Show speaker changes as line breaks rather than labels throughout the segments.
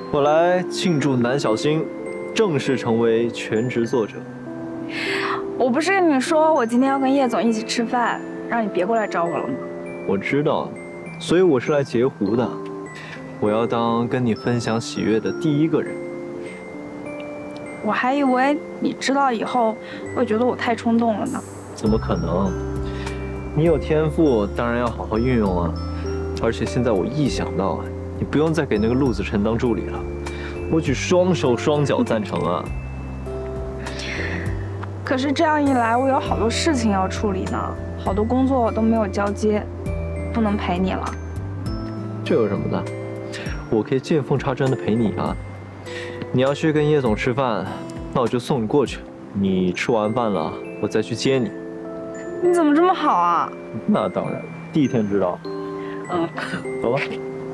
我来庆祝南小星正式成为全职作者。
我不是跟你说我今天要跟叶总一起吃饭，让你别过来找我了吗？
我知道，所以我是来截胡的。我要当跟你分享喜悦的第一个人。
我还以为你知道以后会觉得我太冲动了呢。
怎么可能？你有天赋，当然要好好运用啊。而且现在我一想到，你不用再给那个陆子辰当助理了，我举双手双脚赞成啊。
可是这样一来，我有好多事情要处理呢，好多工作我都没有交接，不能陪你了。
这有什么的？我可以见缝插针的陪你啊。你要去跟叶总吃饭，那我就送你过去。你吃完饭了，我再去接你。
你怎么这么好啊？
那当然，第一天知道。走吧。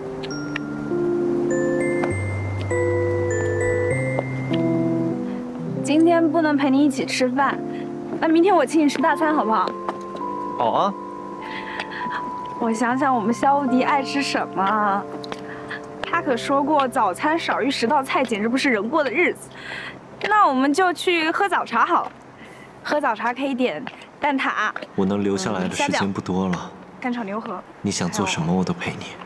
今天不能陪你一起吃饭，那明天我请你吃大餐好不好？
好啊。
我想想，我们肖无敌爱吃什么？他可说过，早餐少于10道菜，简直不是人过的日子。那我们就去喝早茶好了。喝早茶可以点蛋挞。
我能留下来的时间不多了。
干炒牛河。
你想做什么，我都陪你。